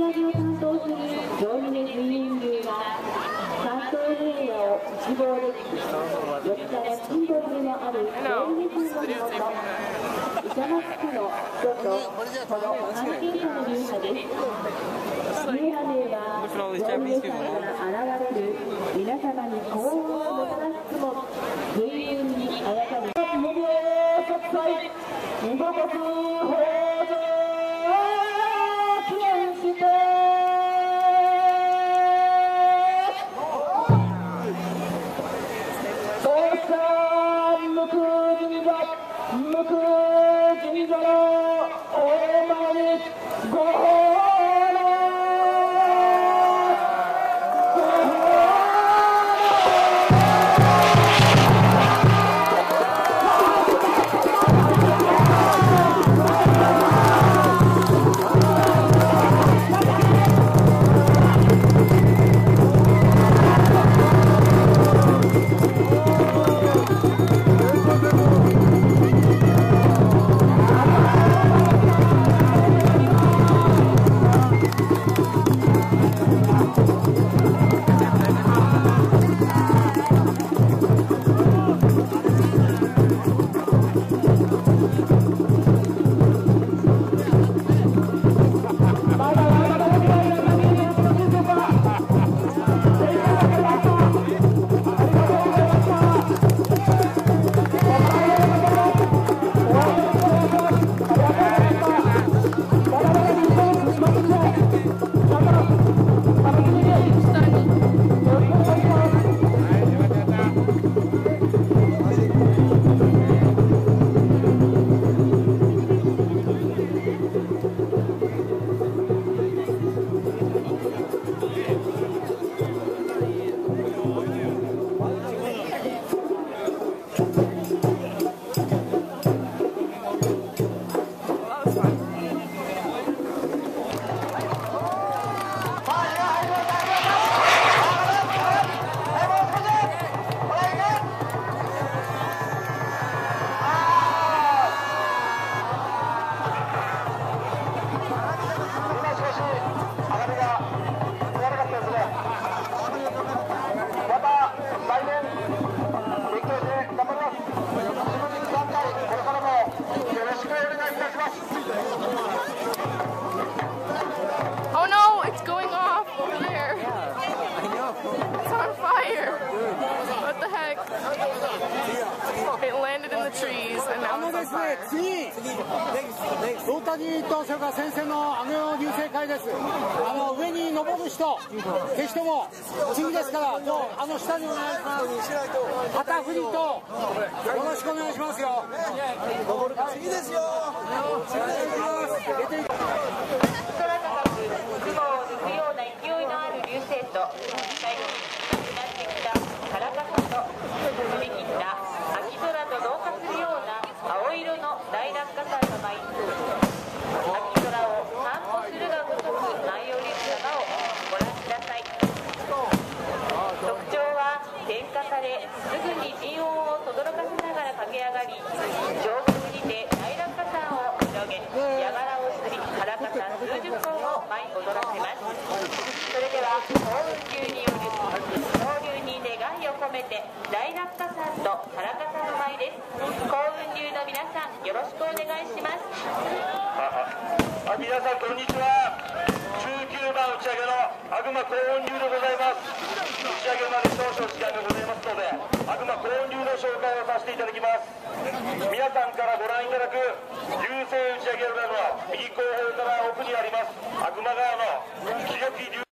上げを担当する上峰水運流が関東平野を一望でき、四つのシンボルでもある上峰水のもと、伊邪馬区の人とその関係者の流派です。上羽名は上峰さんから現れる皆様に幸運をもたらす雲、水運にあやかり見事報道記念して向神社の大前にご奉 Oh no, it's going off over there. Yeah, I know. It's on fire. What the heck? It landed in the trees and now it's on fire. 次、ロータリーとそれから先生の流星会です。上に登る人、ぜひとも次ですから、下にお願いします。旗振りとよろしくお願いしますよ。次ですよ。次ですよ。 雲を抜くような勢いのある流星と最後になってきたからかさと飛び切った秋空と同化するような青色の大落下傘の舞、秋空を散歩するがごとく舞い降りる様をご覧ください。特徴は点火されすぐに陣音を轟かせながら駆け上がり、上空にて大落下傘を広げ矢柄をすりからかさ数十本を舞い踊らせます。それでは幸運流による総流に願いを込めて大落下傘とからかさの舞です。幸運流の皆さんよろしくお願いします。 皆さんこんにちは。19番打ち上げの悪魔幸運流でございます。打ち上げまで少々時間がございますので、悪魔幸運流の紹介をさせていただきます。皆さんからご覧いただく流星打ち上げのは右後方から奥にあります悪魔川の清き流